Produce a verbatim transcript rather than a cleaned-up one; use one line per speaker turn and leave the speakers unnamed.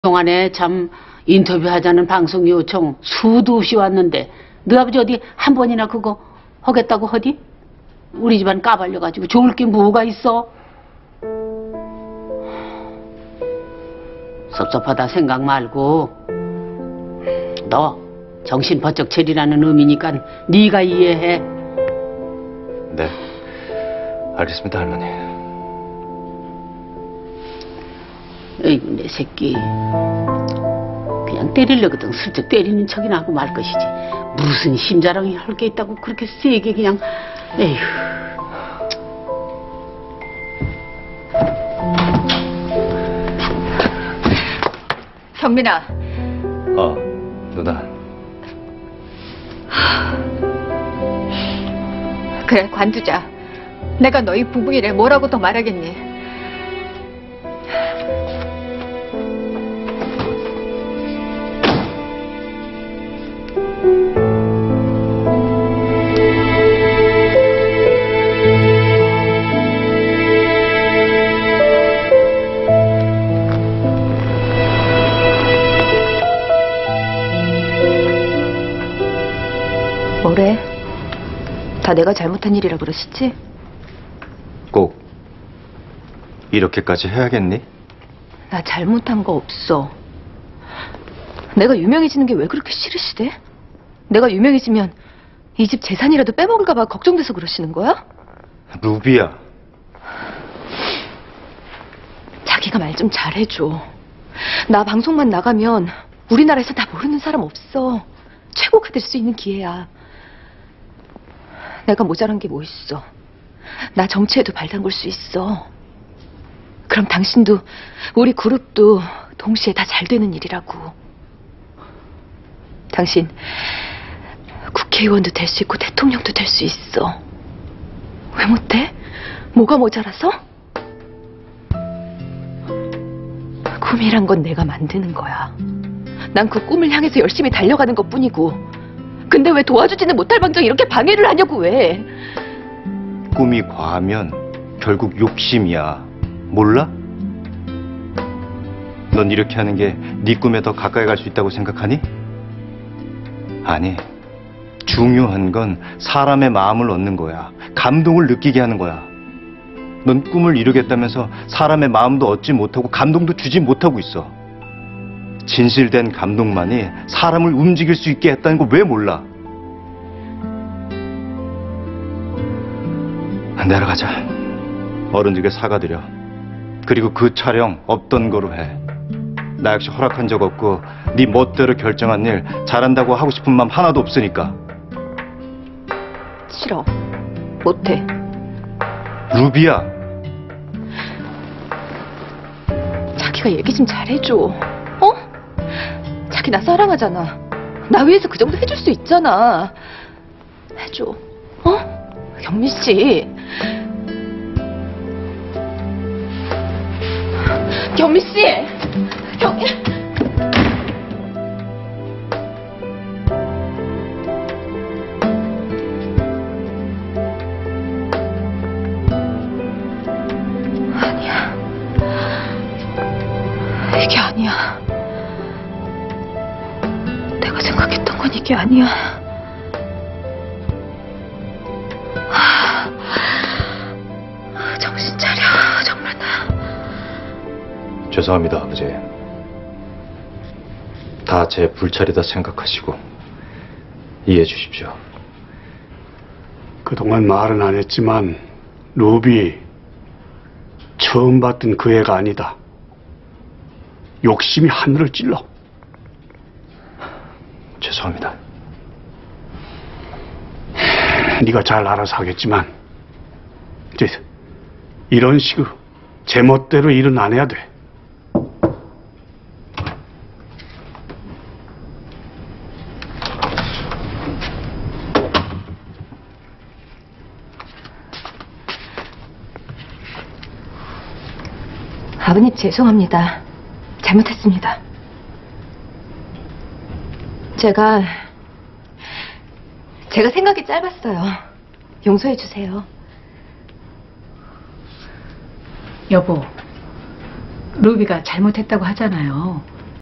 동안에 참 인터뷰하자는 방송 요청 수도 없이 왔는데 너 아버지 어디 한 번이나 그거 하겠다고 하디? 우리 집안 까발려가지고 좋을 게 뭐가 있어? 섭섭하다 생각 말고 너 정신 번쩍 차리라는 의미니까 네가 이해해.
네, 알겠습니다, 할머니.
에이구 내 새끼 그냥 때리려거든 슬쩍 때리는 척이나 하고 말 것이지 무슨 힘자랑이 할 게 있다고 그렇게 세게 그냥. 에휴.
경민아.
어, 누나.
그래, 관두자. 내가 너희 부부 일에 뭐라고 더 말하겠니? 뭐래? 다 내가 잘못한 일이라 그러시지?
꼭 이렇게까지 해야겠니?
나 잘못한 거 없어. 내가 유명해지는 게 왜 그렇게 싫으시대? 내가 유명해지면 이 집 재산이라도 빼먹을까 봐 걱정돼서 그러시는 거야?
루비야.
자기가 말 좀 잘해줘. 나 방송만 나가면 우리나라에서 나 모르는 사람 없어. 최고가 될 수 있는 기회야. 내가 모자란 게 뭐 있어. 나 정치에도 발 담글 수 있어. 그럼 당신도 우리 그룹도 동시에 다 잘 되는 일이라고. 당신 국회의원도 될 수 있고 대통령도 될 수 있어. 왜 못해? 뭐가 모자라서? 꿈이란 건 내가 만드는 거야. 난 그 꿈을 향해서 열심히 달려가는 것뿐이고. 근데 왜 도와주지는 못할 방정 이렇게 방해를 하냐고. 왜?
꿈이 과하면 결국 욕심이야. 몰라? 넌 이렇게 하는 게 네 꿈에 더 가까이 갈 수 있다고 생각하니? 아니, 중요한 건 사람의 마음을 얻는 거야. 감동을 느끼게 하는 거야. 넌 꿈을 이루겠다면서 사람의 마음도 얻지 못하고 감동도 주지 못하고 있어. 진실된 감동만이 사람을 움직일 수 있게 했다는 거 왜 몰라? 내려가자. 어른들에게 사과드려. 그리고 그 촬영 없던 거로 해. 나 역시 허락한 적 없고 네 멋대로 결정한 일 잘한다고 하고 싶은 마음 하나도 없으니까.
싫어. 못해.
루비야.
자기가 얘기 좀 잘해줘. 어? 자기 나 사랑하잖아. 나 위해서 그 정도 해줄 수 있잖아. 해줘. 어? 경민 씨. 경민 씨. 경민. 아니야. 이게 아니야. 내가 생각했던 건 이게 아니야. 아, 정신 차려, 정말 나.
죄송합니다, 아버지. 다 제 불찰이다 생각하시고 이해해 주십시오.
그동안 말은 안 했지만 루비 처음 봤던 그 애가 아니다. 욕심이 하늘을 찔러.
죄송합니다.
네가 잘 알아서 하겠지만 이제 이런 식으로 제멋대로 일은 안 해야 돼.
아버님 죄송합니다. 잘못했습니다. 제가 제가 생각이 짧았어요. 용서해 주세요.
여보, 루비가 잘못했다고 하잖아요.